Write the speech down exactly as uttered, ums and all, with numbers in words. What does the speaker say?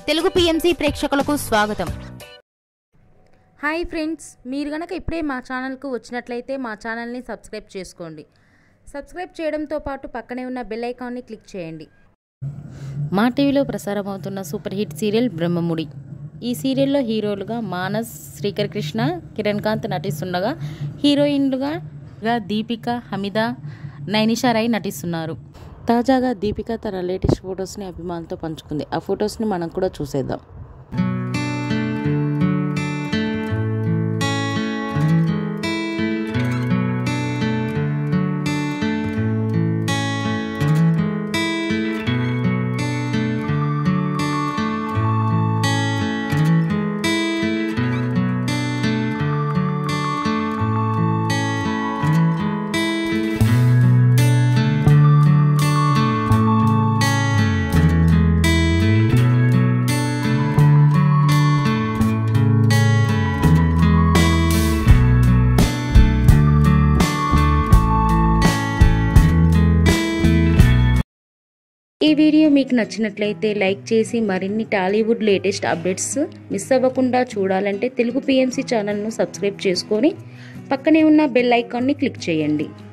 Telugu PMC ప్రేక్షకులకు స్వాగతం. Hi friends, మీరు గనక ఇప్పుడే మా ఛానల్కు వచ్చినట్లయితే మా ఛానల్ని సబ్స్క్రైబ్ చేసుకోండి. సబ్స్క్రైబ్ చేయడంతో పాటు పక్కనే ఉన్న బెల్ ఐకాన్ని క్లిక్ చేయండి. మా టీవీలో ప్రసారం అవుతున్న సూపర్ హిట్ సీరియల్ బ్రహ్మముడి. ఈ సీరియల్లో హీరోలుగా మానస్, శ్రీకర్ కృష్ణ, కిరణ్ కాంత్ నటిస్తుండగా హీరోయిన్లుగా దీపిక, హమీద, నైనిషా రాయ్ నటిస్తున్నారు. తాజాగా దీపిక తన లేటెస్ట్ ఫొటోస్ని అభిమానులతో పంచుకుంది. ఆ ఫొటోస్ని మనం కూడా చూసేద్దాం. ఈ వీడియో మీకు నచ్చినట్లయితే లైక్ చేసి మరిన్ని టాలీవుడ్ లేటెస్ట్ అప్డేట్స్ మిస్ అవ్వకుండా చూడాలంటే తెలుగు పిఎంసి ఛానల్ను సబ్స్క్రైబ్ చేసుకొని పక్కనే ఉన్న బెల్ ఐకాన్ని క్లిక్ చేయండి.